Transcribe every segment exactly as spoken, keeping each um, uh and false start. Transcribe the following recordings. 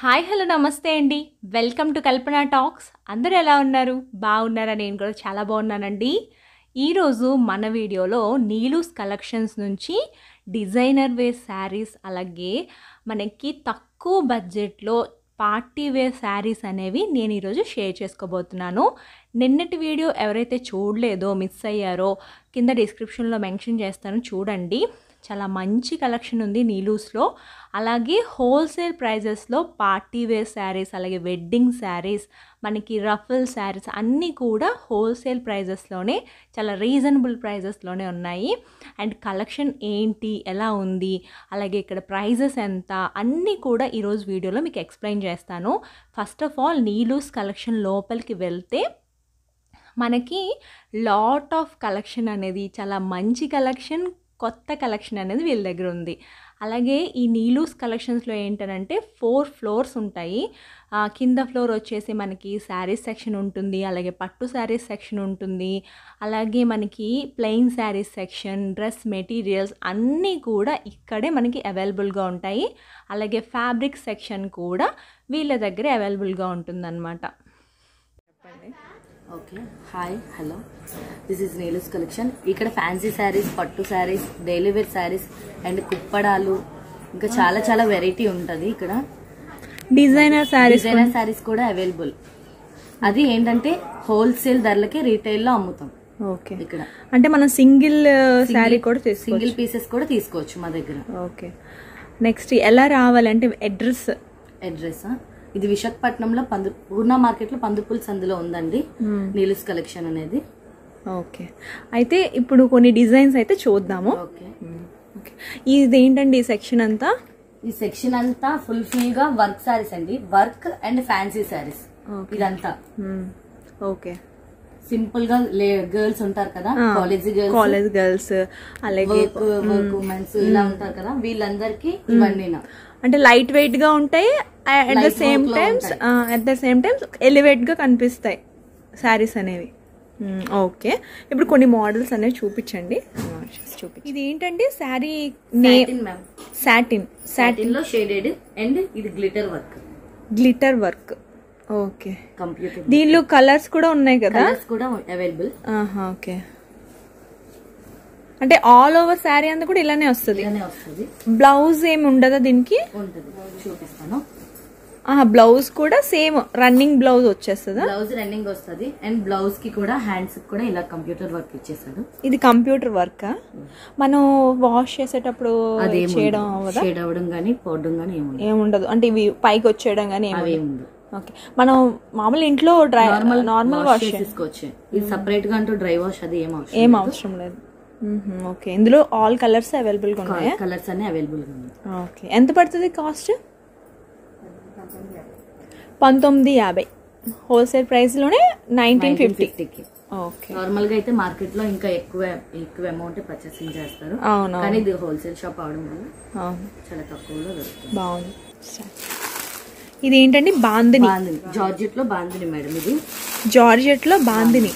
Hi hello నమస్తే అండి. Welcome to Kalpana talks. అందరూ ఎలా ఉన్నారు? బాగున్నారా? నేను కూడా చాలా బాగున్నానండి. ఈరోజు మన వీడియోలో నీలూస్ కలెక్షన్స్ నుంచి డిజైనర్ వేర్ శారీస్, అలాగే మనకి తక్కువ బడ్జెట్లో పార్టీ వేర్ శారీస్ అనేవి నేను ఈరోజు షేర్ చేసుకోబోతున్నాను. నిన్నటి వీడియో ఎవరైతే చూడలేదో, మిస్ అయ్యారో కింద డిస్క్రిప్షన్లో మెన్షన్ చేస్తాను, చూడండి. చాలా మంచి కలెక్షన్ ఉంది నీలూస్లో. అలాగే హోల్సేల్ ప్రైజెస్లో పార్టీ వేర్ శారీస్, అలాగే వెడ్డింగ్ శారీస్, మనకి రఫల్ శారీస్ అన్నీ కూడా హోల్సేల్ ప్రైజెస్లోనే, చాలా రీజనబుల్ ప్రైజెస్లోనే ఉన్నాయి. అండ్ కలెక్షన్ ఏంటి, ఎలా ఉంది, అలాగే ఇక్కడ ప్రైజెస్ ఎంత, అన్నీ కూడా ఈరోజు వీడియోలో మీకు ఎక్స్ప్లెయిన్ చేస్తాను. First of all Neelu's collection లోపలికి వెళ్తే మనకి లాట్ ఆఫ్ కలెక్షన్ అనేది, చాలా మంచి కలెక్షన్, కొత్త కలెక్షన్ అనేది వీళ్ళ దగ్గర ఉంది. అలాగే ఈ నీలూస్ కలెక్షన్స్లో ఏంటంటే ఫోర్ ఫ్లోర్స్ ఉంటాయి. కింద ఫ్లోర్ వచ్చేసి మనకి శారీస్ సెక్షన్ ఉంటుంది, అలాగే పట్టు శారీస్ సెక్షన్ ఉంటుంది, అలాగే మనకి plain saris section, dress materials అన్నీ కూడా ఇక్కడే మనకి అవైలబుల్గా ఉంటాయి. అలాగే ఫ్యాబ్రిక్ సెక్షన్ కూడా వీళ్ళ దగ్గర అవైలబుల్గా ఉంటుందన్నమాట. చెప్పండి. Okay, hi hello, this is Neelu's collection. ఇక్కడ ఫ్యాన్సీ శారీస్, పట్టు saris, daily wear saris and కుప్పడాలు, ఇంకా చాలా చాలా వెరైటీ ఉంటుంది. ఇక్కడ డిజైనర్ శారీస్ డిజైనర్ శారీస్ కూడా అవైలబుల్. అది ఏంటంటే హోల్సేల్ ధరలకి రీటైల్ లో అమ్ముతాం. ఓకే, ఇక్కడ అంటే మనం సింగిల్ శారీ కూడా సింగిల్ పీసెస్ కూడా తీసుకోవచ్చు మా దగ్గర. ఓకే, నెక్స్ట్ ఎలా రావాలంటే అడ్రస్ అడ్రస్ ఇది విశాఖపట్నంలో పందు పూర్ణ మార్కెట్ లో పందుపుల్ సందులో ఉందండి నీలూస్ కలెక్షన్ అనేది. ఓకే, అయితే ఇప్పుడు కొన్ని డిజైన్స్ అయితే చూద్దాము. ఓకే, ఇది ఏంటండి ఈ సెక్షన్ అంతా? ఈ సెక్షన్ అంతా ఫుల్ ఫుల్ గా వర్క్ శారీస్ అండి, వర్క్ అండ్ ఫ్యాన్సీ శారీస్ ఇదంతా. ఓకే, సింపుల్ గా గర్ల్స్ ఉంటారు కదా, కాలేజ్ గర్ల్స్ కాలేజ్ గర్ల్స్ అలాగే వర్క్ ఉమెన్స్ ఇలా ఉంటారు కదా, వీళ్ళందరికీ ఇవన్నీ అంటే లైట్ వెయిట్ గా ఉంటాయి, at the same times at the same times elevate గా కనిపిస్తాయి శారీస్ అనేవి. ఓకే, ఇప్పుడు కొన్ని మోడల్స్ అనేవి చూపించండి. చూపి ఇది ఏంటండి శారీ నేమ్? సాటిన్. సాటిన్ లో షేడెడ్ అండ్ ఇది glitter work. Glitter work. Okay, computer. దీనిలో కలర్స్ కూడా ఉన్నాయి కదా? కలర్స్ కూడా అవైలబుల్. ఓకే, అంటే ఆల్ ఓవర్ శారీ అంతా కూడా ఇలానే వస్తుంది. బ్లౌజ్ ఏమి ఉండదా దీనికి? చూపిస్తాను. బ్లౌజ్ కూడా సేమ్ రన్నింగ్ బ్లౌజ్ వచ్చేస్తుందా? బ్లౌజ్ రన్నింగ్ వస్తుంది అండ్ బ్లౌజ్ కి కూడా హ్యాండ్స్ కూడా ఇలా కంప్యూటర్ వర్క్ ఇచ్చేస్తాడు. ఇది కంప్యూటర్ వర్క్. మనం వాష్ చేసేటప్పుడు చేయడం షేడ్ అవ్వడం గానీ పోవడం గానీ ఏముండదు, అంటే ఇవి పైకి వచ్చేయడం గానీ ఏముండదు. ఓకే, మనం మామూలు ఇంట్లో డ్రై నార్మల్ వాష్ చేసుకోవచ్చు. ఇది సపరేట్ గా అంటూ డ్రై వాష్ అది ఏం అవసరం లేదు. ఓకే, ఇందులో ఆల్ కలర్స్ అవైలబుల్ గా ఉన్నాయి. కలర్స్ అన్ని అవైలబుల్ గా ఉన్నాయి. ఓకే, ఎంత పడుతుంది కాస్ట్? పంతొమ్మిది యాభై హోల్సేల్ ప్రైస్ లోనే నైన్టీన్ ఫిఫ్టీకి. ఓకే, నార్మల్ గా అయితే మార్కెట్ లో ఇంకా ఎక్కువ ఎక్కువ అమౌంట్ పర్చేసింగ్ చేస్తారు. అవును, కానీ ఇది హోల్సేల్ షాప్ అవడం వల్ల చాలా తక్కువలో దొరుకుతుంది. బాగుంది. ఇది ఏంటండి? బాందిని. జార్జెట్ లో బాందిని మేడం. ఇది జార్జెట్ లో బాందిని.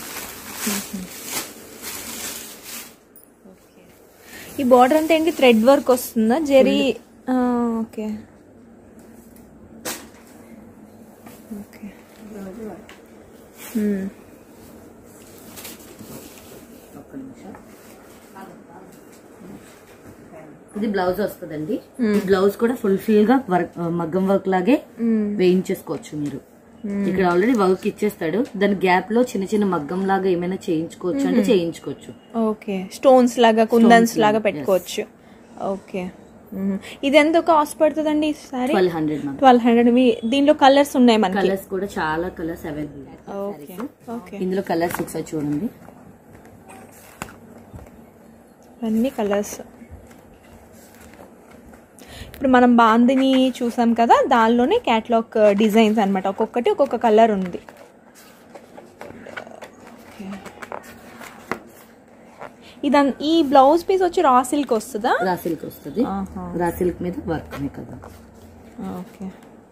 ఈ బార్డర్ అంతా ఏంటి థ్రెడ్ వర్క్ వస్తుందా? జరీ. ఓకే ఓకే, ఇది బ్లౌజ్ వస్తుందండి. బ్లౌజ్ కూడా ఫుల్ ఫిల్ గా వర్క్ మగ్గం వర్క్ లాగే వేయించేసుకోవచ్చు మీరు. ఇక్కడ ఆల్రెడీ వర్క్ ఇచ్చేస్తాడు, దాని గ్యాప్ లో చిన్న చిన్న మగ్గం లాగా ఏమైనా చేయించుకోవచ్చు అంటే చేయించుకోవచ్చు. ఓకే, స్టోన్స్ లాగా కుందన్స్ లాగా పెట్టుకోవచ్చు. ఓకే, ఇది ఎంత కాస్ట్ పడుతుందండి? ట్వెల్వ్ హండ్రెడ్ ట్వెల్వ్ హండ్రెడ్ దీనిలో కలర్స్ ఉన్నాయి మనకి. కలర్స్ కూడా చాలా కలర్స్ అవైలబుల్. ఓకే, ఇందులో కలర్స్ ఒకసారి చూడండి, అన్ని కలర్స్. ఇప్పుడు మనం బాందిని చూసాం కదా, దానిలోనే క్యాటలాగ్ డిజైన్స్ అనమాట, ఒక్కొక్కటి ఒక్కొక్క కలర్ ఉంది. ఇదం ఈ బ్లౌజ్ పీస్ వచ్చి రా సిల్క్ వస్తుందా? రా సిల్క్ వస్తుంది. రా సిల్క్ మీద వర్క్ కదా. ఓకే,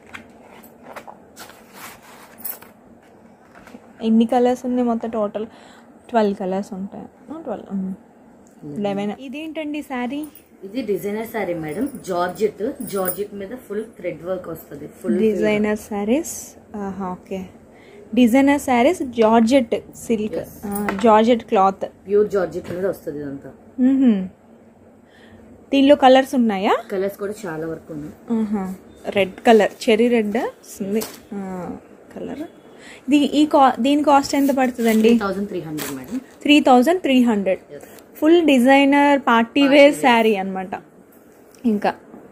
ఎన్ని కలర్స్ ఉన్నాయి మొత్తం? టోటల్ ట్వెల్వ్ కలర్స్ ఉంటాయి. Twelve eleven. ఇదేంటండి శారీ? ఇది designer sari madam, georgette georgette మీద ఫుల్ థ్రెడ్ వర్క్ వస్తుంది. Full designer saris. Okay, designer saris georgette silk, georgette cloth, pure georgette మీద వస్తుంది ఇదంతా. దీనిలో కలర్స్ ఉన్నాయా? కలర్స్ కూడా చాలా వరకు ఉన్నాయి. రెడ్ కలర్, చెరీ రెడ్ వస్తుంది కలర్. ఇది ఈ కా దీని కాస్ట్ ఎంత పడుతుందండి? Three hundred madam. Three thousand three hundred full designer party wear sari అనమాట. ఇంకా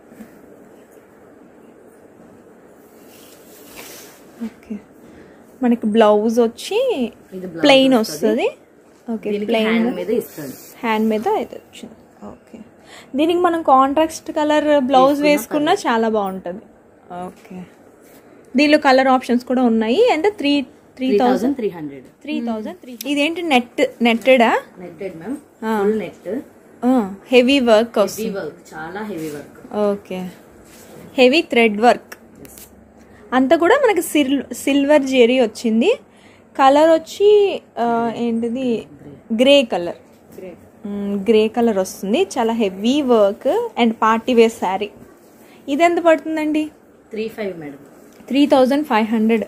ఓకే, మనకి బ్లౌజ్ వచ్చి ప్లెయిన్ వస్తుంది. ఓకే, ప్లెయిన్ హ్యాండ్ మీద అయితే వచ్చింది. ఓకే, దీనికి మనం కాంట్రాస్ట్ కలర్ బ్లౌజ్ వేసుకున్నా చాలా బాగుంటుంది. ఓకే, దీనిలో కలర్ ఆప్షన్స్ కూడా ఉన్నాయి. అంటే three three thousand three hundred three thousand three ఇదేంటి నెట్ నెట్టెడా? Netted ma'am, full net, heavy work వస్తుంది. చాలా heavy work. Okay, heavy thread work అంతా కూడా మనకి సిల్ సిల్వర్ జెరీ వచ్చింది. కలర్ వచ్చి ఏంటిది గ్రే కలర్, గ్రే కలర్ వస్తుంది. చాలా heavy work and party wear sari. ఇది ఎంత పడుతుందండి? Three five madam. Three thousand five hundred.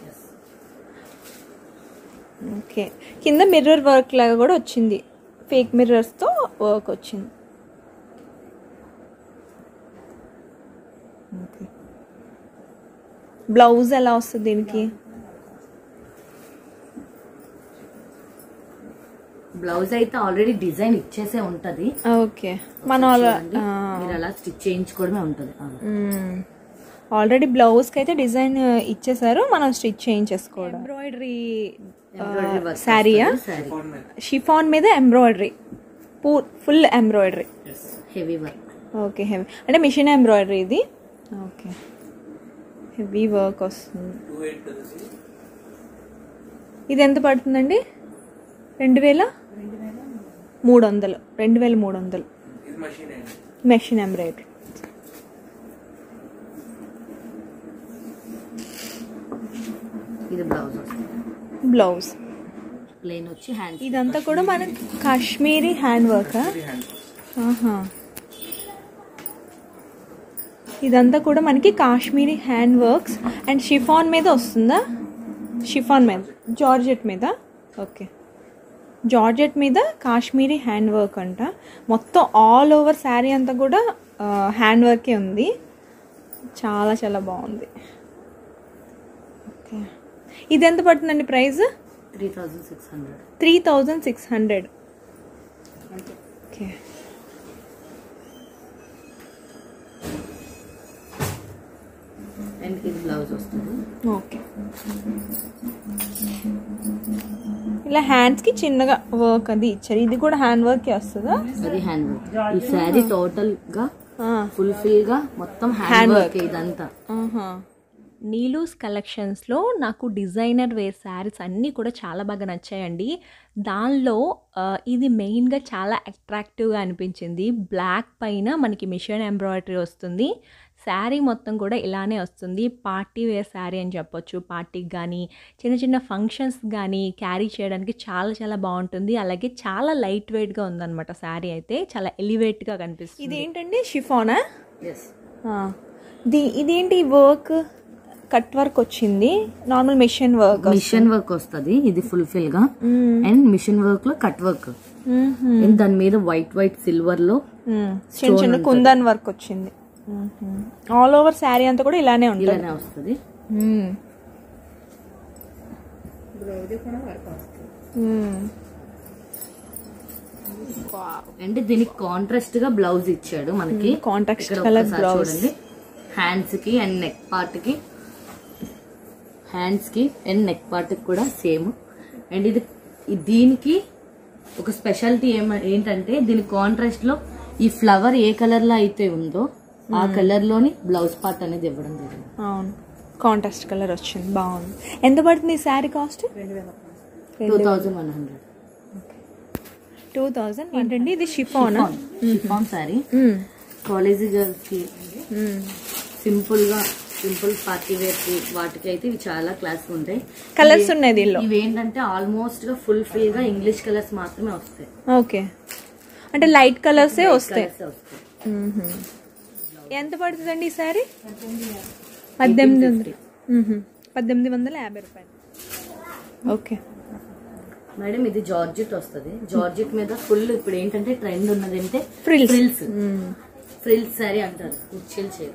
Okay, కింద మిర్రర్ వర్క్ లాగా కూడా వచ్చింది, ఫేక్ మిర్రర్స్తో వర్క్ వచ్చింది. ఓకే, బ్లౌజ్ ఎలా వస్తుంది దీనికి? బ్లౌజ్ అయితే ఆల్రెడీ డిజైన్ ఇచ్చేసే ఉంటది. ఓకే, మనం అలా స్టిచ్ చేయించుకోవడమే ఉంటది. ఆల్రెడీ బ్లౌజ్ కి అయితే డిజైన్ ఇచ్చేసారు, మనం స్టిచ్ చేయించేసుకోవడం. ఎంబ్రాయిడరీ శారీయా? షిఫాన్ మీద embroidery, full embroidery, heavy work. Okay, heavy అంటే మిషన్ ఎంబ్రాయిడరీ ఇది. ఓకే, హెవీ వర్క్ వస్తుంది. ఇది ఎంత పడుతుందండి? రెండు వేల మూడు వందలు రెండు వేల మూడు వందలు మెషిన్ ఎంబ్రాయిడరీ. ఇది బ్లౌజ్ బ్లౌజ్ ప్లెయిన్ వచ్చి హ్యాండ్. ఇదంతా కూడా మన కాశ్మీరీ హ్యాండ్ వర్క్. ఇదంతా కూడా మనకి Kashmiri hand works and chiffon మీద వస్తుందా? షిఫాన్ మీద, జార్జెట్ మీద. ఓకే, జార్జెట్ మీద కాశ్మీరీ హ్యాండ్ వర్క్ అంట. మొత్తం ఆల్ ఓవర్ శారీ అంతా కూడా హ్యాండ్ వర్కే ఉంది. చాలా చాలా బాగుంది. ఓకే, ఇది ఎంత పడుతుందండి price? Three thousand six hundred three thousand six hundred okay, and ఇది బ్లౌజ్ వస్తుంది. ఓకే, ఇలా హ్యాండ్స్ కి చిన్నగా వర్క్ అది ఇచ్చారు. ఇది కూడా హ్యాండ్ వర్క్ వస్తుందా? అది హ్యాండ్ వర్క్. ఈ శారీ టోటల్ గా ఫుల్ఫిల్ గా మొత్తం హ్యాండ్ వర్క్ ఇదంతా. నీలూస్ కలెక్షన్స్లో నాకు డిజైనర్ వేర్ శారీస్ అన్నీ కూడా చాలా బాగా నచ్చాయండి. దానిలో ఇది మెయిన్గా చాలా అట్రాక్టివ్గా అనిపించింది. బ్లాక్ పైన మనకి మిషన్ ఎంబ్రాయిడరీ వస్తుంది. శారీ మొత్తం కూడా ఇలానే వస్తుంది. పార్టీ వేర్ శారీ అని చెప్పొచ్చు. పార్టీకి కానీ చిన్న చిన్న ఫంక్షన్స్ కానీ క్యారీ చేయడానికి చాలా చాలా బాగుంటుంది. అలాగే చాలా లైట్ వెయిట్గా ఉందన్నమాట. శారీ అయితే చాలా ఎలివేట్గా కనిపిస్తుంది. ఇదేంటండి షిఫానా? ఇదేంటి వర్క్? కట్ వర్క్ వచ్చింది, normal machine work. Machine work వస్తుంది ఇది ఫుల్ఫిల్ గా. అండ్ మిషన్ వర్క్ లో కట్ వర్క్, దాని మీద వైట్ వైట్ సిల్వర్ లో చిన్న చిన్న కుందన్ వర్క్ వచ్చింది. ఆల్ ఓవర్ శారీ అంతా కూడా ఇలానే ఉంటుంది, ఇలానే వస్తుంది. అంటే దీనికి కాంట్రాస్ట్ గా బ్లౌజ్ ఇచ్చాడు మనకి. కాంట్రాస్ట్ కలర్ బ్లౌజ్ హ్యాండ్స్ కి అండ్ నెక్ పార్ట్ కి, హ్యాండ్స్ కి అండ్ నెక్ పార్ట్ కి కూడా సేమ్. అండ్ ఇది దీనికి ఒక స్పెషాలిటీ ఏమ ఏంటంటే దీని కాంట్రాస్ట్ లో ఈ ఫ్లవర్ ఏ కలర్ లో అయితే ఉందో ఆ కలర్ లోని బ్లౌజ్ పార్ట్ అనేది ఇవ్వడం జరిగింది. అవును, కాంట్రాస్ట్ కలర్ వచ్చింది, బాగుంది. ఎంత పడుతుంది ఈ sari cost? Two thousand one hundred two thousand ఏంటండి ఇది? Chiffon chiffon sari. College girls కి సింపుల్ గా, సింపుల్ పార్టీ వేర్ కి వాటికి అయితే ఇవి చాలా క్లాస్ ఉంటాయి. కలర్స్ ఉన్నాయి దీనిలో. ఇవి ఏంటంటే ఆల్మోస్ట్ గా ఫుల్ ఫిల్ గా ఇంగ్లీష్ కలర్స్ మాత్రమే వస్తాయి. ఓకే, అంటే లైట్ కలర్సే వస్తాయి. ఎంత పడుతుందండి ఈ సారీ? పద్దెనిమిది వందలు పద్దెనిమిది వందల యాభై రూపాయలు. ఓకే మేడం, ఇది జార్జెట్ వస్తుంది. జార్జెట్ మీద ఫుల్ ఇప్పుడు ఏంటంటే ట్రెండ్ ఉన్నది అంటే ఫ్రిల్స్. ఫ్రిల్స్ ఫ్రిల్స్ సారీ అంటారు, కుర్చీలు చీర.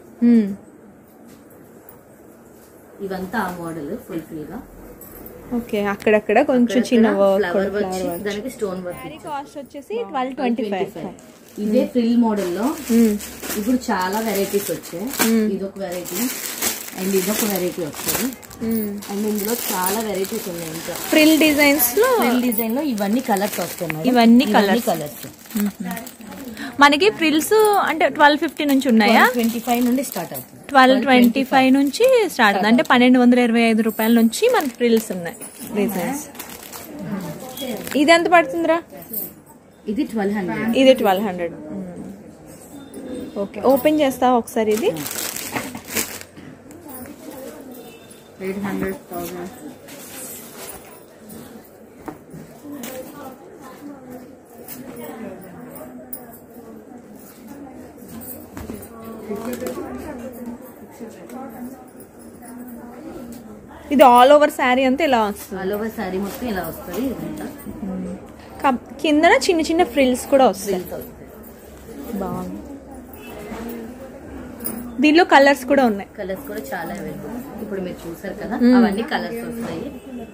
ఇవంతా ఆ మోడల్ ఫుల్ ఫుల్ గా. ఓకే, అక్కడక్కడ కొంచెం చిన్న ఫ్లవర్ వచ్చి దానికి స్టోన్ వర్క్. కాస్ట్ వచ్చేసి ట్వెల్వ్ ట్వంటీ ఫైవ్. ఇదే ఫ్రిల్ మోడల్ లో ఇప్పుడు చాలా వెరైటీస్ వచ్చాయి. ఇదొక వెరైటీ అండ్ ఇదొక వెరైటీ వస్తుంది. అండ్ ఇందులో చాలా వెరైటీస్ ఉన్నాయి. ఇంకా ఫ్రిల్ డిజైన్స్ లో ఫ్రిల్ డిజైన్ లో ఇవన్నీ కలర్స్ వస్తున్నాయి. ఇవన్నీ కలర్స్ కలర్స్ మనకి ఫ్రిల్స్ అంటే ట్వెల్వ్ ఫిఫ్టీ నుంచి ఉన్నాయా? ట్వంటీ ఫైవ్ నుండి స్టార్ట్ అవుతుంది. ట్వెల్వ్ ట్వంటీ ఫైవ్ నుంచి స్టార్ట్ అవుతుంది. అంటే పన్నెండు వందల ఇరవై ఐదు రూపాయల నుంచి మనకి ఫ్రిల్స్ ఉన్నాయి డిజైన్స్. ఇది ఎంత పడుతుందిరా? ఇది ట్వెల్వ్ హండ్రెడ్. ఇది ట్వెల్వ్ హండ్రెడ్. ఓకే, ఓపెన్ చేస్తావా ఒకసారి? ఇది ఎయిట్ హండ్రెడ్ థౌసండ్. ఇది ఆల్ ఓవర్ శారీ అంతా ఇలా వస్తుంది. ఆల్ ఓవర్ శారీ మొత్తం ఇలా వస్తుంది. కిందన చిన్న చిన్న ఫ్రిల్స్ కూడా వస్తాయి. బాగుంది. దీనిలో కలర్స్ కూడా ఉన్నాయి. కలర్స్ కూడా చాలా అవైలబుల్. ఇప్పుడు మీరు చూసారు కదా, అవన్నీ కలర్స్ వస్తాయి.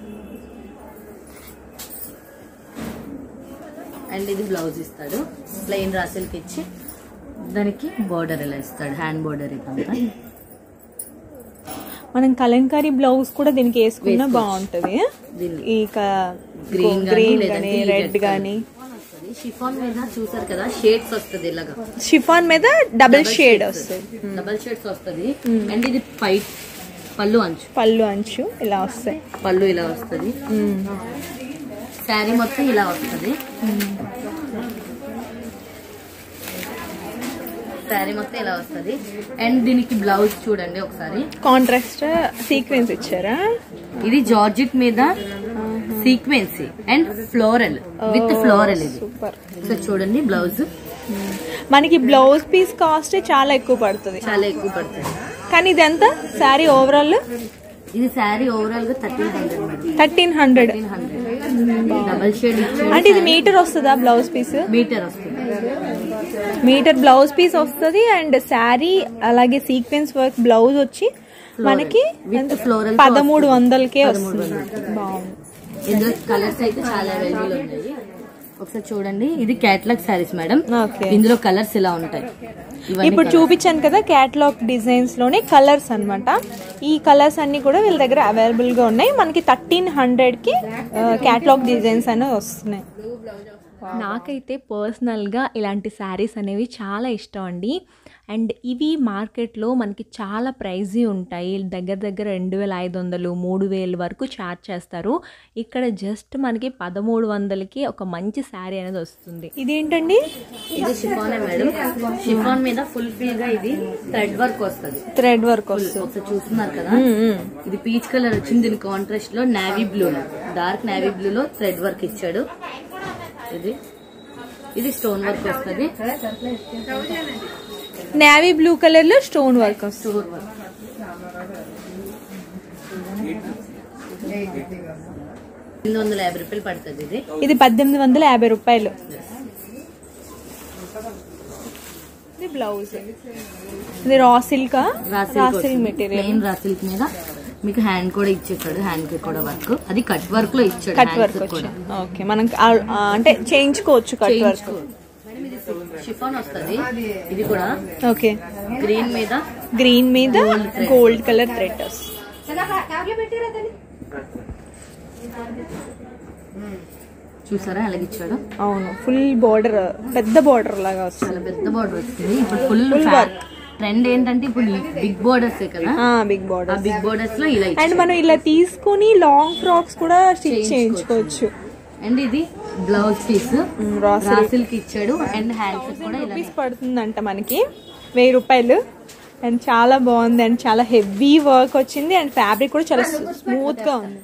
అండ్ ఇది బ్లౌజ్ ఇస్తాడు, ప్లెయిన్ రాసిల్కి ఇచ్చి దానికి బోర్డర్ ఇలా ఇస్తాడు, హ్యాండ్ బోర్డర్. ఇదంతా మనం కలంకారీ బ్లౌజ్ కూడా దీనికి వేసుకున్నా బాగుంటది. ఈ గ్రీన్ గ్రీన్ గానీ రెడ్ గానీ. షిఫాన్ మీద చూసారు కదా, షేడ్స్ వస్తుంది ఇలాగా. షిఫాన్ మీద డబుల్ షేడ్ వస్తుంది, డబుల్ షేడ్స్ వస్తుంది. అండ్ ఇది పై పళ్ళు అంచు, పళ్ళు అంచు ఇలా వస్తాయి. పళ్ళు ఇలా వస్తుంది. శారీ మొత్తం ఇలా వస్తుంది. శారీ మొత్తం ఇలా వస్తుంది. అండ్ దీనికి బ్లౌజ్ చూడండి ఒకసారి, కాంట్రాస్ట్ సీక్వెన్స్ ఇచ్చారా? ఇది జార్జెట్ మీద sequence and floral with floral. ఇది సూపర్. సో చూడండి బ్లౌజ్. మనకి బ్లౌజ్ పీస్ కాస్ట్ చాలా ఎక్కువ పడుతుంది, చాలా ఎక్కువ పడుతుంది. కానీ ఇది ఎంత శారీ ఓవరాల్? ఇది శారీ ఓవరాల్ గా thirteen hundred. Thirteen hundred double shade. అంటే ఇది మీటర్ వస్తుందా బ్లౌజ్ పీస్? మీటర్ వస్తుంది. మీటర్ బ్లౌజ్ పీస్ వస్తుంది. అండ్ శారీ అలాగే సీక్వెన్స్ వర్క్ బ్లౌజ్ వచ్చి మనకి పదమూడు వందలకే వస్తుంది. బాగుంది. ఇందులో కలర్స్ అయితే చాలా అవైలబుల్ ఉన్నాయి. ఒకసారి చూడండి, ఇది క్యాటలాగ్ శారీస్ మేడం. ఇందులో కలర్స్ ఇలా ఉంటాయి. ఇప్పుడు చూపించాను కదా క్యాటలాగ్ డిజైన్స్ లోనే కలర్స్ అన్నమాట. ఈ కలర్స్ అన్ని కూడా వీళ్ళ దగ్గర అవైలబుల్ గా ఉన్నాయి. మనకి థర్టీన్ హండ్రెడ్ కి క్యాటలాగ్ డిజైన్స్ అనేవి వస్తున్నాయి. నాకైతే పర్సనల్గా ఇలాంటి శారీస్ అనేవి చాలా ఇష్టం అండి. అండ్ ఇవి మార్కెట్లో మనకి చాలా ప్రైజీ ఉంటాయి. దగ్గర దగ్గర రెండు వేల ఐదు వందలు మూడు వేలు వరకు ఛార్జ్ చేస్తారు. ఇక్కడ జస్ట్ మనకి పదమూడు వందలకి ఒక మంచి శారీ అనేది వస్తుంది. ఇదేంటండి? ఇది షిఫానే మేడం. షిఫాన్ మీద ఫుల్ ఫిల్ గా ఇది థ్రెడ్ వర్క్ వస్తుంది. థ్రెడ్ వర్క్ వస్తుంది. ఒకసారి చూస్తున్నారు కదా, ఇది పీచ్ కలర్ వచ్చింది. దీని కాంట్రాస్ట్ లో navy blue, dark navy blue లో థ్రెడ్ వర్క్ ఇచ్చాడు. ఇది ఇది స్టోన్ వర్క్ వస్తుంది. నేవీ బ్లూ కలర్ లో స్టోన్ వర్క్ వస్తుంది. ఎనిమిది వందల యాభై రూపాయలు పడుతుంది. ఇది ఇది పద్దెనిమిది వందల యాభై రూపాయలు. ఇది బ్లౌజ్. ఇది raw silk, raw silk material. Plain raw silk మీద మీకు హ్యాండ్ కూడా ఇచ్చేసాడు. హ్యాండ్ కి కూడా వర్క్, అది కట్ వర్క్ లో ఇచ్చాడు. కట్ వర్క్ కూడా ఓకే, మనం అంటే చేయించుకోవచ్చు కట్ వర్క్. షిఫాన్ వస్తుంది. ఇది కూడా ఓకే, గ్రీన్ మీద గ్రీన్ మీద గోల్డ్ కలర్ థ్రెడ్ వస్తుంది. చూసారా ఎలాగ ఇచ్చాడు? అవును, ఫుల్ బార్డర్, పెద్ద బార్డర్ లాగా వస్తుంది. చాలా పెద్ద బార్డర్ వస్తుంది. ఇప్పుడు ఫుల్ వర్క్ ట్రెండ్ ఏంటంటే ఇప్పుడు బిగ్ బోర్డర్స్ కదా, బిగ్ బోర్డర్ బిగ్ బోర్డర్స్ లో ఇలా. అండ్ మనం ఇలా తీసుకుని లాంగ్ ఫ్రాక్స్ కూడా స్టిచ్ చేయించుకోవచ్చు. అండ్ ఇది బ్లౌజ్ పీస్ రా సిల్క్ ఇచ్చాడు. అండ్ హ్యాండ్స్ కూడా ఇలా పడుతుందంట మనకి వెయ్యి రూపాయలు. అండ్ చాలా బాగుంది. అండ్ చాలా హెవీ వర్క్ వచ్చింది. అండ్ ఫ్యాబ్రిక్ కూడా చాలా స్మూత్ గా ఉంది.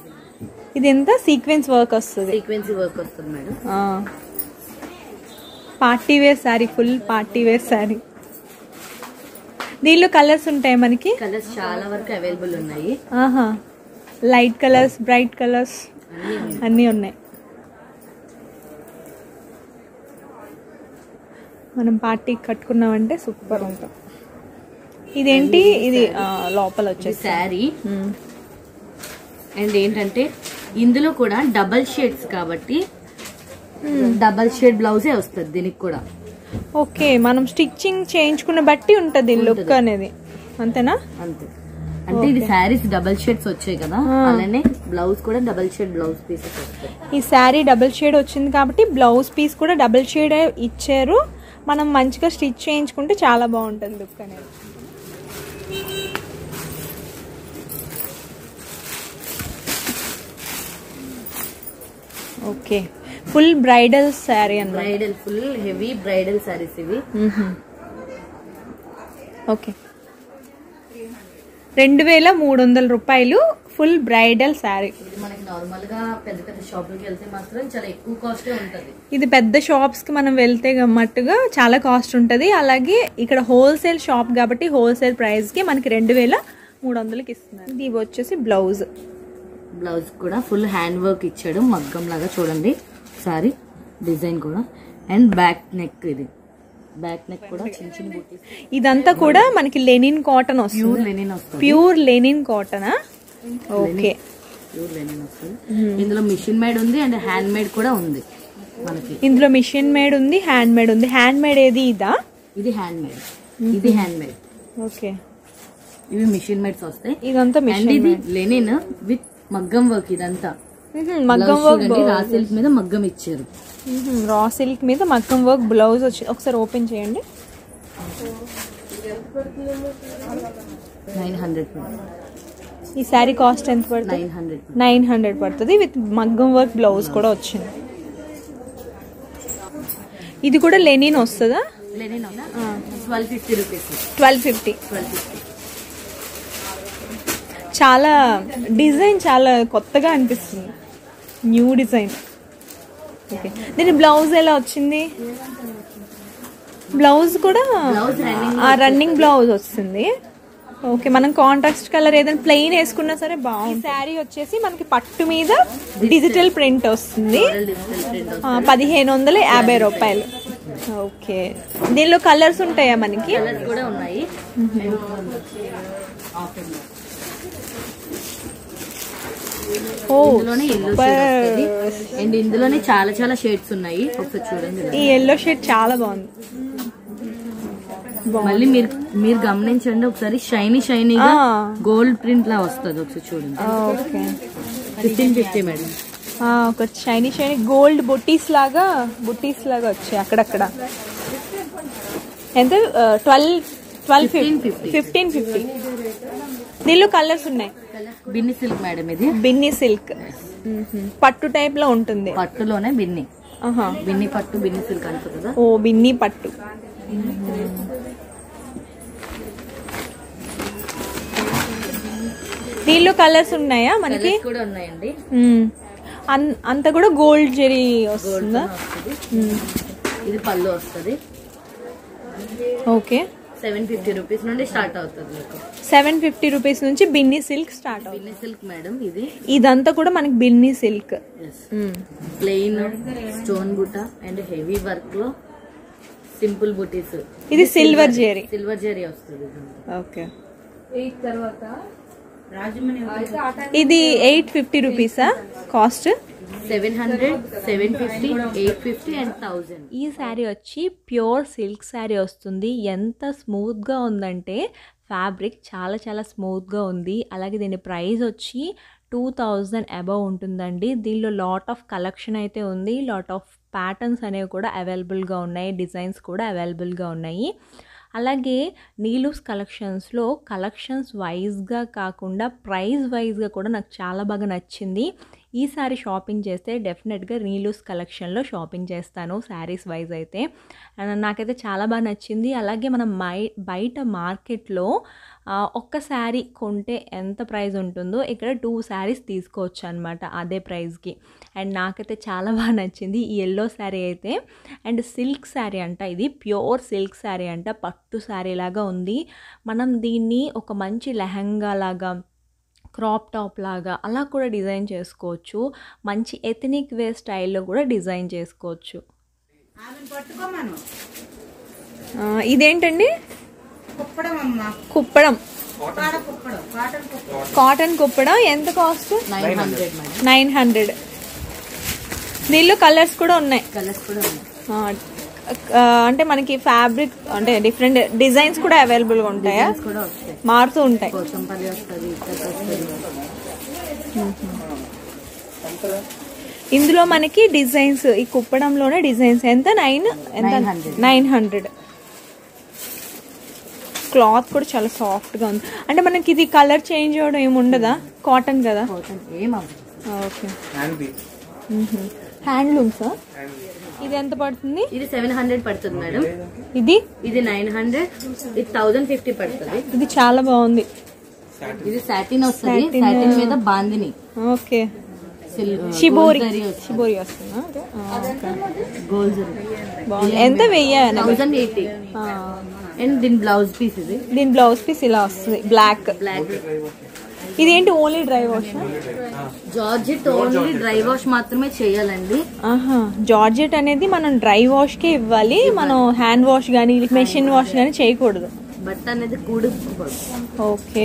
ఇది ఎంత సీక్వెన్స్ వర్క్ వస్తుంది. సీక్వెన్స్ వర్క్ వస్తుంది madam. Party wear sari, full party wear sari. దీనిలో కలర్స్ ఉంటాయి మనకి? కలర్స్ చాలా వరకు అవైలబుల్ ఉన్నాయి. ఆహా, లైట్ కలర్స్, బ్రైట్ కలర్స్ అన్నీ ఉన్నాయి. మనం పార్టీకి కట్టుకున్నామంటే సూపర్ ఉంటాం. ఇదేంటి? ఇది లోపల వచ్చేసి శారీ. అండ్ ఏంటంటే ఇందులో కూడా డబల్ షేడ్స్ కాబట్టి డబల్ షేడ్ బ్లౌజే వస్తుంది దీనికి కూడా. ఓకే, మనం స్టిచ్చింగ్ చేయించుకున్న బట్టి ఉంటది లుక్ అనేది, అంతేనా? అంతే. అంటే ఇది శారీస్ డబల్ షేడ్స్ వచ్చాయి కదా, అలానే బ్లౌజ్ కూడా డబల్ షేడ్ బ్లౌజ్ పీసెస్ వస్తాయి. ఈ శారీ డబల్ షేడ్ వచ్చింది కాబట్టి బ్లౌజ్ పీస్ కూడా డబల్ షేడ్ ఇచ్చారు. మనం మంచిగా స్టిచ్ చేయించుకుంటే చాలా బాగుంటుంది లుక్ అనేది. ఓకే, ఫుల్ బ్రైడల్ శారీ అన్న. Bridal, full heavy bridal saris ఇవి. ఓకే, రెండు వేల మూడు వందల రూపాయలు ఫుల్ బ్రైడల్ శారీ. మనకి నార్మల్ గా పెద్ద పెద్ద షాపులకి వెళ్తే మాత్రం చాలా ఎక్కువ కాస్టే ఉంటది. ఇది పెద్ద షాప్స్ కి మనం వెళ్తే గమ్మట్టుగా చాలా కాస్ట్ ఉంటది. అలాగే ఇక్కడ హోల్సేల్ షాప్ కాబట్టి హోల్సేల్ ప్రైస్ కి మనకి రెండు వేల మూడు వందలకి ఇస్తున్నారు. ఇది వచ్చేసి బ్లౌజ్. బ్లౌజ్ కూడా ఫుల్ హ్యాండ్ వర్క్ ఇచ్చాడు, మగ్గం లాగా చూడండి సారీ డిజైన్ కూడా. అండ్ బ్యాక్ నెక్, ఇది బ్యాక్ నెక్ కూడా చిన్న చిన్న బూటీస్. ఇదంతా కూడా మనకి లెనిన్ కాటన్ వస్తుంది. ప్యూర్ లెనిన్ వస్తుంది. Pure linen cotton. Okay, pure linen వస్తుంది. ఇందులో మిషన్ మేడ్ ఉంది అండ్ హ్యాండ్ మేడ్ కూడా ఉంది మనకి. ఇందులో మిషన్ మేడ్ ఉంది, హ్యాండ్ మేడ్ ఉంది. హ్యాండ్ మేడ్ ఏది? ఇదా? ఇది హ్యాండ్ మేడ్, ఇది హ్యాండ్ మేడ్. ఓకే, ఇవి మిషన్ మేడ్స్ వస్తాయి. ఇదంతా మిషన్. ఇది లెనిన్ విత్ మగ్గం వర్క్. ఇదంతా మగ్గం వర్క్, రా సిల్క్ మీద మగ్గం ఇచ్చారు. రా సిల్క్ మీద మగ్గం వర్క్ బ్లౌజ్ వచ్చి. ఒకసారి ఓపెన్ చేయండి. నైన్ హండ్రెడ్ ఈ శారీ కాస్ట్ ఎంత పడుతుంది? నైన్ హండ్రెడ్ నైన్ హండ్రెడ్ పడుతుంది విత్ మగ్గం వర్క్ బ్లౌజ్ కూడా వచ్చింది. ఇది కూడా లెనిన్ వస్తుందా? Linen twelve fifty rupees. Twelve fifty twelve fifty చాలా డిజైన్ చాలా కొత్తగా అనిపిస్తుంది, న్యూ డిజైన్. ఓకే, దీని బ్లౌజ్ ఎలా వచ్చింది? బ్లౌజ్ కూడా రన్నింగ్ బ్లౌజ్ వస్తుంది. ఓకే, మనం కాంట్రాస్ట్ కలర్ ఏదైనా ప్లెయిన్ వేసుకున్నా సరే బాగుంది. శారీ వచ్చేసి మనకి పట్టు మీద డిజిటల్ ప్రింట్ వస్తుంది. పదిహేను వందల యాభై రూపాయలు. ఓకే, దీనిలో కలర్స్ ఉంటాయా మనకి? కలర్స్ కూడా ఉన్నాయి. ఇందులోనే ఎల్లో అండ్ ఇందులోనే చాలా చాలా షేడ్స్ ఉన్నాయి. ఒకసారి చూడండి, ఈ ఎల్లో షేడ్ చాలా బాగుంది. మళ్ళీ మీరు మీరు గమనించండి ఒకసారి, షైనీ షైనీగా గోల్డ్ ప్రింట్ లా వస్తుంది. ఒకసారి చూడండి. Okay, fifteen fifty madam. ఒక షైనీ షైనీ గోల్డ్ బుట్టీస్ లాగా బుట్టీస్ లాగా వచ్చాయి అక్కడక్కడ. ఎంత? Twelve twelve fifty fifteen fifty. దీనిలో కలర్స్ ఉన్నాయి. బిన్ని సిల్క్ మేడం, ఇది బిన్ని సిల్క్. పట్టు టైప్ లో ఉంటుంది. పట్టులోనే బిన్ని. బిన్ని పట్టు, బిన్ని సిల్క్ అంటారు కదా. ఓ, బిన్ని పట్టు. దీనిలో కలర్స్ ఉన్నాయా మనకి? కూడా ఉన్నాయండి. అంత కూడా గోల్డ్ జెరీ వస్తుందా? ఇది పళ్ళు వస్తుంది. ఓకే, సెవెన్ ఫిఫ్టీ రూపీస్ నుండి స్టార్ట్ అవుతుంది మీకు. సెవెన్ ఫిఫ్టీ రూపీస్ నుంచి బిన్ని సిల్క్ స్టార్ట్ అవుతుంది. బిన్ని సిల్క్ మేడం ఇది. ఇదంతా కూడా మనకి బిన్ని సిల్క్. ప్లెయిన్ స్టోన్ బుట్ట అండ్ హెవీ వర్క్ లో సింపుల్ బుటీస్. ఇది సిల్వర్ జెరీ. సిల్వర్ జెరీ వస్తుంది. ఓకే, ఇది ఎయిట్ ఫిఫ్టీ రూపీసా cost? Seven hundred, seven fifty, eight fifty and thousand. ఈ శారీ వచ్చి ప్యూర్ సిల్క్ శారీ వస్తుంది. ఎంత స్మూత్గా ఉందంటే ఫ్యాబ్రిక్ చాలా చాలా స్మూత్గా ఉంది. అలాగే దీని ప్రైస్ వచ్చి టూ థౌజండ్ అబవ్ ఉంటుందండి. దీనిలో లాట్ ఆఫ్ కలెక్షన్ అయితే ఉంది. లాట్ ఆఫ్ ప్యాటర్న్స్ అనేవి కూడా అవైలబుల్గా ఉన్నాయి. డిజైన్స్ కూడా అవైలబుల్గా ఉన్నాయి. అలాగే నీలూస్ కలెక్షన్స్లో కలెక్షన్స్ వైజ్గా కాకుండా ప్రైస్ వైజ్గా కూడా నాకు చాలా బాగా నచ్చింది. ఈసారి షాపింగ్ చేస్తే డెఫినెట్గా నీలూస్ కలెక్షన్లో షాపింగ్ చేస్తాను శారీస్ వైజ్ అయితే. నాకైతే చాలా బాగా నచ్చింది. అలాగే మనం మై బయట మార్కెట్లో ఒక్క శారీ కొంటే ఎంత ప్రైస్ ఉంటుందో ఇక్కడ టూ శారీస్ తీసుకోవచ్చు అనమాట అదే ప్రైస్కి. అండ్ నాకైతే చాలా బాగా నచ్చింది ఈ ఎల్లో శారీ అయితే. అండ్ సిల్క్ శారీ అంట, ఇది ప్యూర్ సిల్క్ శారీ అంట, పట్టు శారీ లాగా ఉంది. మనం దీన్ని ఒక మంచి లెహంగా లాగా, క్రాప్ టాప్ లాగా అలా కూడా డిజైన్ చేసుకోవచ్చు. మంచి ఎథనిక్ వేర్ స్టైల్లో కూడా డిజైన్ చేసుకోవచ్చు. ఇదేంటండి? కుప్పడం, కాటన్ కుప్పడం. ఎంత కాస్ట్? Nine hundred. దీనిలో కలర్స్ కూడా ఉన్నాయి. కలర్స్ కూడా ఉన్నాయి అంటే మనకి ఫ్యాబ్రిక్ అంటే డిఫరెంట్ డిజైన్స్ కూడా అవైలబుల్ గా ఉంటాయా? మారుతూ ఉంటాయి. ఇందులో మనకి డిజైన్స్, ఈ కుప్పడంలోనే డిజైన్స్. ఎంత? నైన్ ఎంత? Nine hundred. క్లాత్ కూడా చాలా సాఫ్ట్ గా ఉంది. అంటే మనకి ఇది కలర్ చేంజ్ అవ్వడం ఏమి ఉండదా? కాటన్ కదా. ఓకే. Handloom sir. ఇది ఎంత పడుతుంది? ఇది సెవెన్ హండ్రెడ్ పడుతుంది మేడం. ఇది ఇది నైన్ హండ్రెడ్. ఇది థౌసండ్ ఫిఫ్టీ పడుతుంది. ఇది చాలా బాగుంది. ఇది సాటిన్ వస్తుంది, సాటిన్ మీద బాందిని. ఓకే. షిబోరి షిబోరి వస్తుందా? గోల్డ్. ఎంత? వెయ్యి. Thousand eighty. అండ్ దీని బ్లౌజ్ పీస్, ఇది దీని బ్లౌజ్ పీస్ ఇలా వస్తుంది, బ్లాక్ బ్లాక్. ఇదేంటి? Only dry wash? Georgette only dry wash మాత్రమే చేయాలండి. ఆహా, జార్జెట్ అనేది మనం డ్రై వాష్ కే ఇవ్వాలి, మనం హ్యాండ్ వాష్ గానీ మెషిన్ వాష్ గానీ చేయకూడదు. బట్ట అనేది కూడి. ఓకే.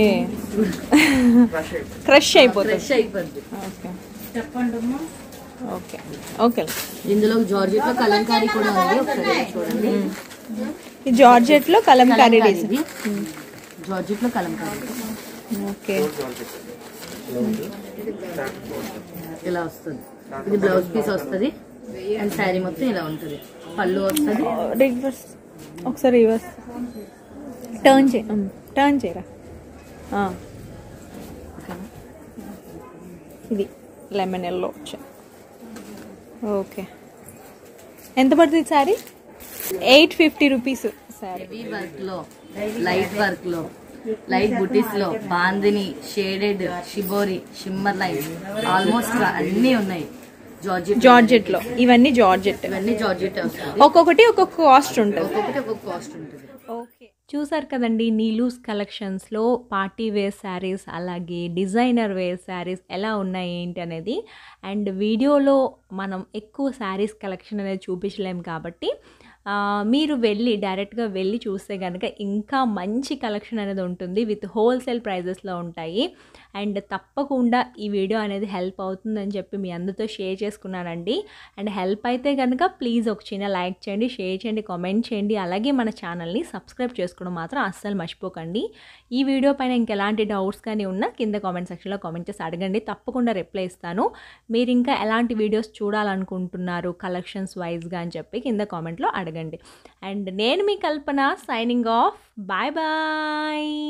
క్రష్ అయిపోతుంది. క్రష్ అయిపోతుంది. ఓకే. చెప్పండి. Okay okay. ఇందులో జార్జెట్ లో కలంకారీ కూడా ఉంది, ఒకసారి చూడండి. ఈ జార్జెట్ లో కలంకారీ డిజైన్. జార్జెట్ లో కలంకారీ. ఓకే. ఇలా వస్తుంది. ఇది బ్లౌజ్ పీస్ వస్తుంది అండ్ శారీ మొత్తం ఇలా ఉంటుంది. పళ్ళు వస్తుంది. రివర్స్ ఒకసారి రివర్స్ టర్న్ చే టర్న్ చేయరా. ఇది లెమన్ ఎల్లో వచ్చా. ఓకే. ఎంత పడుతుంది sari? Eight fifty rupees. Heavy work లో, లైట్ వర్క్ లో, లైట్ బుటీస్ లో bandhani, shaded, shibori, shimmer line, almost అన్ని ఉన్నాయి జార్జెట్. జార్జెట్ లో ఇవన్నీ జార్జెట్. ఇవన్నీ జార్జెట్. ఒక్కొక్కటి ఒక్కొక్క కాస్ట్ ఉంటుంది. ఒక్కొక్కటి ఒక్కొక్క కాస్ట్ ఉంటుంది. ఓకే. చూసారు కదండి నీలూస్ కలెక్షన్స్లో పార్టీ వేర్ శారీస్ అలాగే డిజైనర్ వేర్ శారీస్ ఎలా ఉన్నాయి ఏంటి అనేది. అండ్ వీడియోలో మనం ఎక్కువ శారీస్ కలెక్షన్ అనేది చూపించలేము కాబట్టి మీరు వెళ్ళి డైరెక్ట్గా వెళ్ళి చూస్తే కనుక ఇంకా మంచి కలెక్షన్ అనేది ఉంటుంది, విత్ హోల్సేల్ ప్రైజెస్లో ఉంటాయి. అండ్ తప్పకుండా ఈ వీడియో అనేది హెల్ప్ అవుతుందని చెప్పి మీ అందరితో షేర్ చేసుకున్నానండి. అండ్ హెల్ప్ అయితే కనుక ప్లీజ్ ఒక చిన్న లైక్ చేయండి, షేర్ చేయండి, కామెంట్ చేయండి. అలాగే మన ఛానల్ని సబ్స్క్రైబ్ చేసుకోవడం మాత్రం అస్సలు మర్చిపోకండి. ఈ వీడియో పైన ఇంకెలాంటి డౌట్స్ కానీ ఉన్నా కింద కామెంట్ సెక్షన్లో కామెంట్ చేసి అడగండి, తప్పకుండా రిప్లై ఇస్తాను. మీరు ఇంకా ఎలాంటి వీడియోస్ చూడాలనుకుంటున్నారు కలెక్షన్స్ వైజ్గా అని చెప్పి కింద కామెంట్లో అడగండి. అండ్ నేను మీ Kalpana, signing off. Bye bye.